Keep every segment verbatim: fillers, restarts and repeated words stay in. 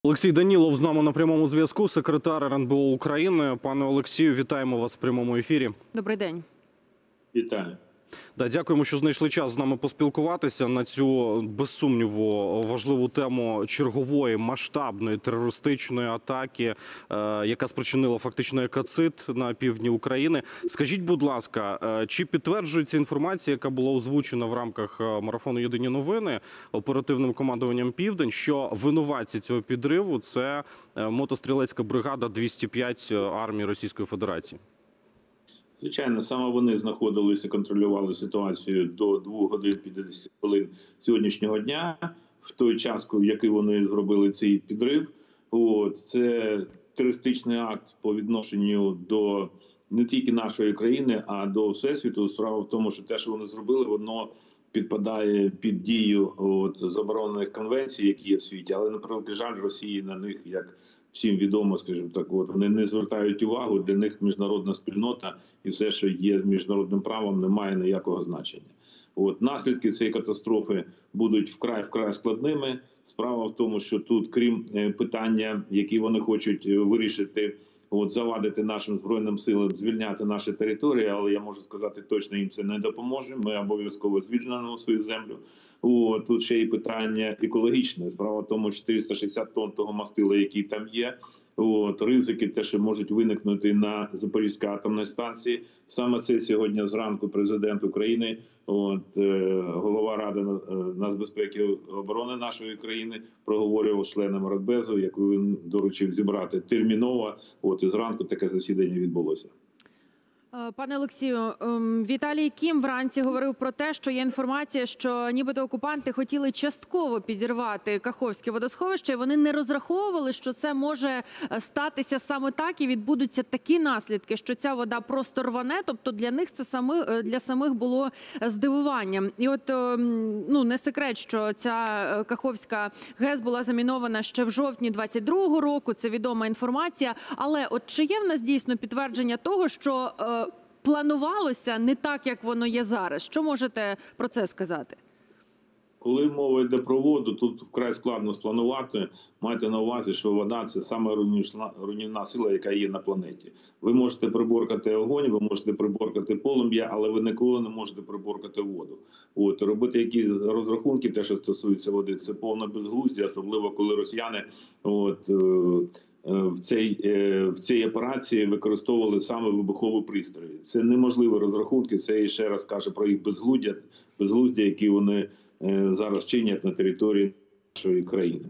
Олексій Данілов з нами на прямому зв'язку, секретар ер ен бе о України. Пане Олексію, вітаємо вас в прямому ефірі. Добрий день. Вітаю. Да, дякуємо, що знайшли час з нами поспілкуватися на цю, без сумніву, важливу тему чергової масштабної терористичної атаки, е, яка спричинила фактично екоцид на півдні України. Скажіть, будь ласка, е, чи підтверджується інформація, яка була озвучена в рамках марафону «Єдині новини» оперативним командуванням «Південь», що винуватці цього підриву – це мотострілецька бригада двісті п'ять армії Російської Федерації? Звичайно, саме вони знаходилися, контролювали ситуацію до двох годин п'ятдесят хвилин сьогоднішнього дня, в той час, в який вони зробили цей підрив. От, це терористичний акт по відношенню до не тільки нашої країни, а до всесвіту. Справа в тому, що те, що вони зробили, воно підпадає під дію от, заборонених конвенцій, які є в світі, але, на превеликий жаль, Росії на них, як всім відомо, скажімо так, от вони не звертають увагу, для них міжнародна спільнота і все, що є міжнародним правом, не має ніякого значення. От, наслідки цієї катастрофи будуть вкрай-вкрай складними. Справа в тому, що тут, крім питання, які вони хочуть вирішити, от, завадити нашим Збройним силам звільняти наші території, але я можу сказати, точно їм це не допоможе. Ми обов'язково звільнимо свою землю. От, тут ще й питання екологічне. Справа в тому, чотириста шістдесят тонн того мастила, який там є, от, ризики, те, що можуть виникнути на Запорізькій атомній станції. Саме це сьогодні зранку президент України, от, е, голова Ради нацбезпеки оборони нашої країни проговорював з членами Радбезу, яку він доручив зібрати терміново. От, і зранку таке засідання відбулося. Пане Олексію, Віталій Кім вранці говорив про те, що є інформація, що нібито окупанти хотіли частково підірвати Каховське водосховище, і вони не розраховували, що це може статися саме так і відбудуться такі наслідки, що ця вода просто рване, тобто для них це саме, для самих було здивуванням. І от, ну, не секрет, що ця Каховська ГЕС була замінована ще в жовтні двадцять другого року, це відома інформація, але от чи є в нас дійсно підтвердження того, що планувалося не так, як воно є зараз? Що можете про це сказати? Коли мова йде про воду, тут вкрай складно спланувати. Майте на увазі, що вода – це саме руйнівна сила, яка є на планеті. Ви можете приборкати огонь, ви можете приборкати полум'я, але ви ніколи не можете приборкати воду. От, робити якісь розрахунки, те, що стосується води, це повне безглуздя, особливо коли росіяни от, в цій, в цій операції використовували саме вибухові пристрої. Це неможливі розрахунки, це ще раз каже про їх безглуздя, безглуздя, які вони зараз чинять на території нашої країни.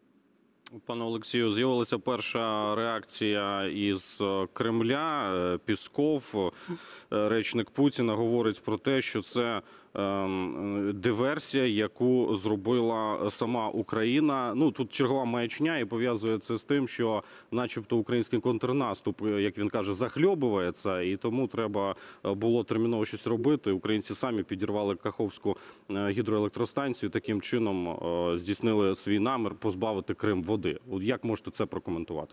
Пане Олексію, з'явилася перша реакція із Кремля. Пісков, речник Путіна, говорить про те, що це диверсія, яку зробила сама Україна. Ну, тут чергова маячня, і пов'язує це з тим, що начебто український контрнаступ, як він каже, захльобується, і тому треба було терміново щось робити. Українці самі підірвали Каховську гідроелектростанцію, таким чином здійснили свій намір позбавити Крим води. Як можете це прокоментувати?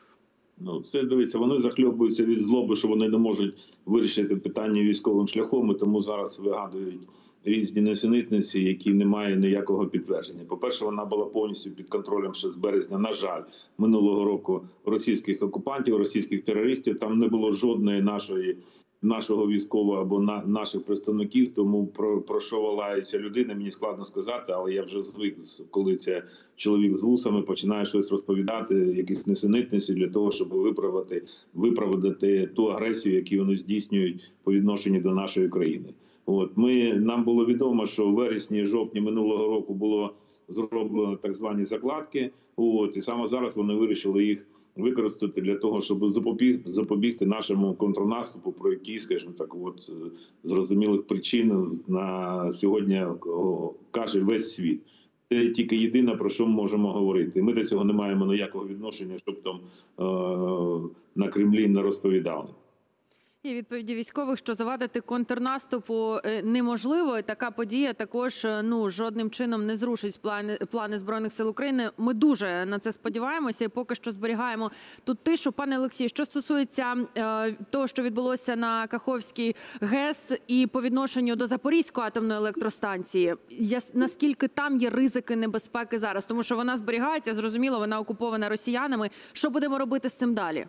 Ну, це, дивіться, вони захльобуються від злоби, що вони не можуть вирішити питання військовим шляхом, і тому зараз вигадують різні несенітниці, які не мають ніякого підтвердження. По-перше, вона була повністю під контролем ще з березня, на жаль, минулого року російських окупантів, російських терористів. Там не було жодної нашої нашого військового або на, наших представників, тому про, про що валається людина, мені складно сказати, але я вже звик, коли це чоловік з вусами починає щось розповідати, якісь несенітниці для того, щоб виправити, виправдати ту агресію, яку вони здійснюють по відношенню до нашої країни. От, ми, нам було відомо, що в вересні-жовтні минулого року було зроблено так звані закладки, от, і саме зараз вони вирішили їх використати для того, щоб запобіг, запобігти нашому контрнаступу, про який, скажімо так, от, зрозумілих причин на сьогодні каже весь світ. Це тільки єдине, про що ми можемо говорити. Ми до цього не маємо ніякого відношення, щоб там е на Кремлі не розповідали. І відповіді військових, що завадити контрнаступу е, неможливо. І така подія також е, ну жодним чином не зрушить плани плани Збройних сил України. Ми дуже на це сподіваємося і поки що зберігаємо тут тишу. Пане Олексію, що стосується е, того, що відбулося на Каховській ГЕС і по відношенню до Запорізької атомної електростанції, я, наскільки там є ризики небезпеки зараз? Тому що вона зберігається, зрозуміло, вона окупована росіянами. Що будемо робити з цим далі?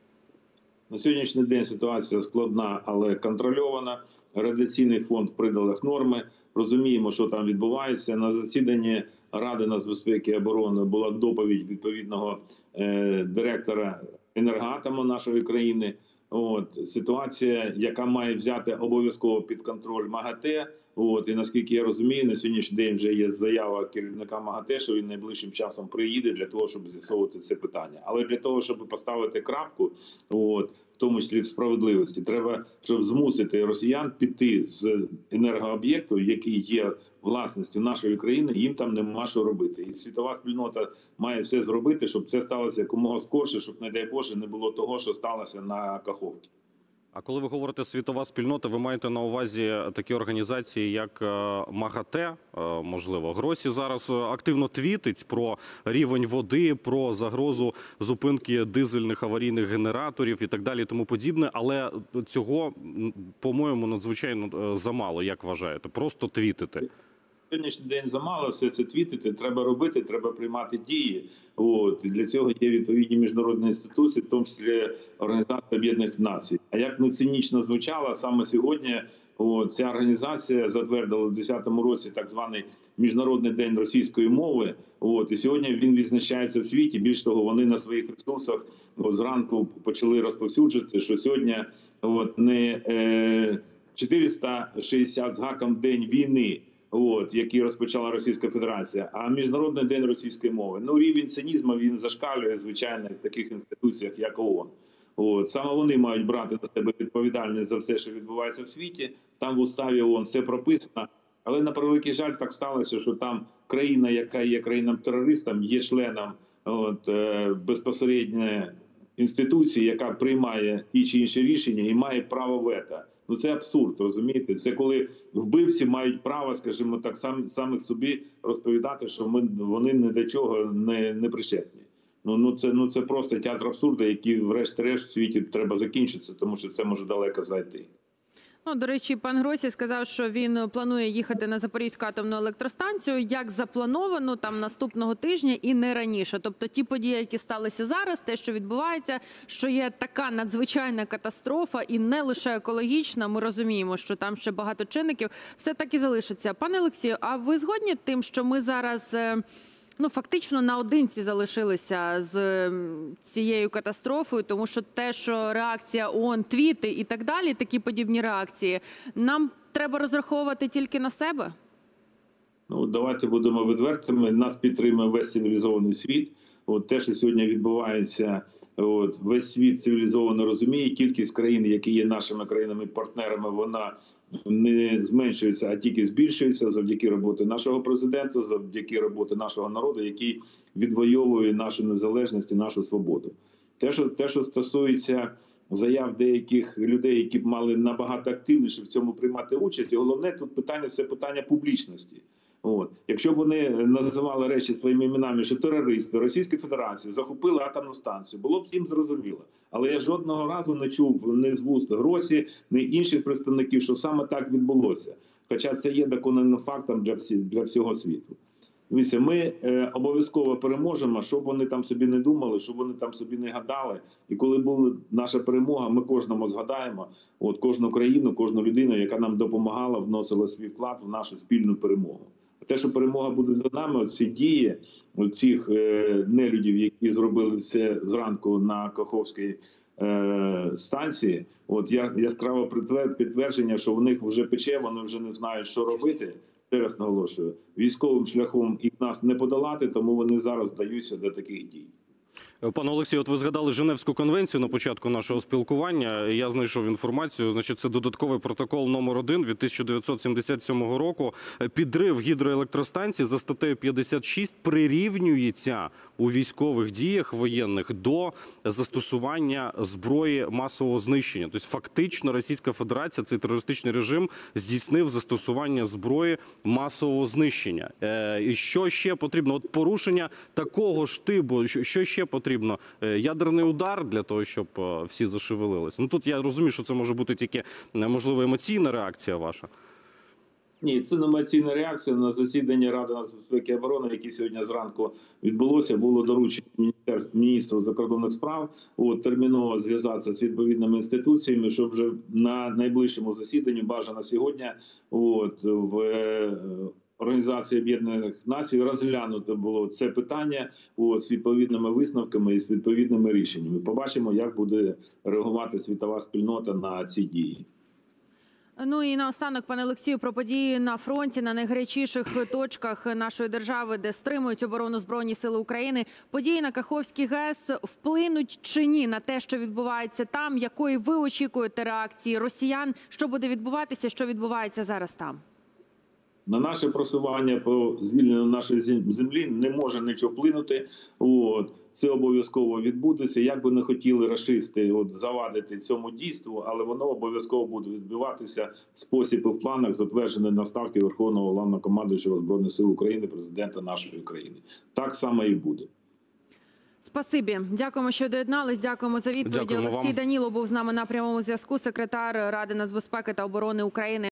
На сьогоднішній день ситуація складна, але контрольована. Радіаційний фонд в пределах норми. Розуміємо, що там відбувається. На засіданні Ради нацбезпеки і оборони була доповідь відповідного е, директора енергоатому нашої країни. От ситуація, яка має взяти обов'язково під контроль МАГАТЕ. От і наскільки я розумію, на сьогоднішній день вже є заява керівника МАГАТЕ, що він найближчим часом приїде для того, щоб з'ясовувати це питання. Але для того, щоб поставити крапку, от в тому числі в справедливості, треба, щоб змусити росіян піти з енергооб'єкту, який є власністю нашої країни, їм там нема що робити. І світова спільнота має все зробити, щоб це сталося якомога скорше, щоб, не дай Боже, не було того, що сталося на Каховці. А коли ви говорите світова спільнота, ви маєте на увазі такі організації, як МАГАТЕ, можливо. Гросі зараз активно твітить про рівень води, про загрозу зупинки дизельних аварійних генераторів і так далі, і тому подібне. Але цього, по-моєму, надзвичайно замало, як вважаєте? Просто твітити. Сьогоднішній день замало все це твітити, треба робити, треба приймати дії. От, і для цього є відповідні міжнародні інституції, в тому числі Організація Об'єднаних Націй. А як не цинічно звучало, саме сьогодні от, ця організація затвердила в двадцять десятому році так званий Міжнародний день російської мови. От, і сьогодні він відзначається в світі. Більш того, вони на своїх ресурсах от, зранку почали розповсюджувати, що сьогодні от, не е, чотириста шістдесят з гаком день війни, От, який розпочала Російська Федерація, а Міжнародний день російської мови. Ну, рівень цинізму, він зашкалює, звичайно, в таких інституціях, як ООН. От, саме вони мають брати на себе відповідальність за все, що відбувається в світі. Там в уставі ООН все прописано. Але, на превеликий жаль, так сталося, що там країна, яка є країном-терористом, є членом от, безпосередньо інституції, яка приймає ті чи інші рішення і має право вето. Ну це абсурд, розумієте? Це коли вбивці мають право, скажімо так, сам, самих собі розповідати, що ми, вони ні до чого не, не причетні. Ну, ну, це, ну це просто театр абсурду, який врешті-решт в світі треба закінчитися, тому що це може далеко зайти. Ну, до речі, пан Гросі сказав, що він планує їхати на Запорізьку атомну електростанцію, як заплановано, там наступного тижня і не раніше. Тобто ті події, які сталися зараз, те, що відбувається, що є така надзвичайна катастрофа і не лише екологічна, ми розуміємо, що там ще багато чинників, все так і залишиться. Пане Олексію, а ви згодні тим, що ми зараз... Ну, фактично наодинці залишилися з цією катастрофою, тому що те, що реакція ООН, твіти і так далі, такі подібні реакції, нам треба розраховувати тільки на себе? Ну, давайте будемо відвертими. Нас підтримує весь цивілізований світ. От те, що сьогодні відбувається, от, весь світ цивілізовано розуміє. Кількість країн, які є нашими країнами-партнерами, вона не зменшується, а тільки збільшується завдяки роботи нашого президента, завдяки роботи нашого народу, який відвоює нашу незалежність і нашу свободу. Те, що, те, що стосується заяв деяких людей, які б мали набагато активніше в цьому приймати участь, і головне тут питання – це питання публічності. От. Якщо б вони називали речі своїми іменами, що терористи Російської Федерації захопили атомну станцію, було б всім зрозуміло. Але я жодного разу не чув ні з вуст Гросі, ні інших представників, що саме так відбулося. Хоча це є доконаним фактом для, всі, для всього світу. Дивіться, ми е, обов'язково переможемо, щоб вони там собі не думали, щоб вони там собі не гадали. І коли була наша перемога, ми кожному згадаємо, от кожну країну, кожну людину, яка нам допомагала, вносила свій вклад в нашу спільну перемогу. Те, що перемога буде за нами, оці дії цих е, нелюдів, які зробили це зранку на Каховській е, станції, от я яскраво підтвердження, що в них вже пече, вони вже не знають, що робити. Ще раз наголошую, військовим шляхом їх нас не подолати, тому вони зараз вдаються до таких дій. Пане Олексію, от ви згадали Женевську конвенцію на початку нашого спілкування. Я знайшов інформацію. Значить, це додатковий протокол номер один від тисяча дев'ятсот сімдесят сьомого року. Підрив гідроелектростанцій за статтею п'ятдесят шість прирівнюється у військових діях воєнних до застосування зброї масового знищення. Тобто фактично Російська Федерація, цей терористичний режим, здійснив застосування зброї масового знищення. Е, і що ще потрібно? От порушення такого ж типу, що ще потрібно? Ядерний удар для того, щоб всі зашевелилися. Ну тут я розумію, що це може бути тільки, можливо, емоційна реакція ваша. Ні, це не емоційна реакція. На засідання Ради нацбезпеки і оборони, яке сьогодні зранку відбулося, було доручено міністру закордонних справ от, терміново зв'язатися з відповідними інституціями, щоб вже на найближчому засіданні, бажано сьогодні, от, в Організації Об'єднаних Націй розглянуто було це питання от, з відповідними висновками і з відповідними рішеннями. Побачимо, як буде реагувати світова спільнота на ці дії. Ну і наостанок, пане Олексію, про події на фронті, на найгарячіших точках нашої держави, де стримують оборону Збройні сили України. Події на Каховській ГЕС вплинуть чи ні на те, що відбувається там? Якої ви очікуєте реакції росіян? Що буде відбуватися, що відбувається зараз там? На наше просування по звільненню нашої землі не може нічого вплинути. От. Це обов'язково відбудеться. Як би не хотіли рашисти от, завадити цьому дійству, але воно обов'язково буде відбуватися в спосіб і в планах, затверджений на ставки Верховного Головнокомандуючого Збройних сил України, президента нашої країни. Так само і буде. Спасибі. Дякуємо, що доєднались. Дякуємо за відповіді. Дякуємо Олексій вам. Данілов був з нами на прямому зв'язку, секретар Ради нацбезпеки та оборони України.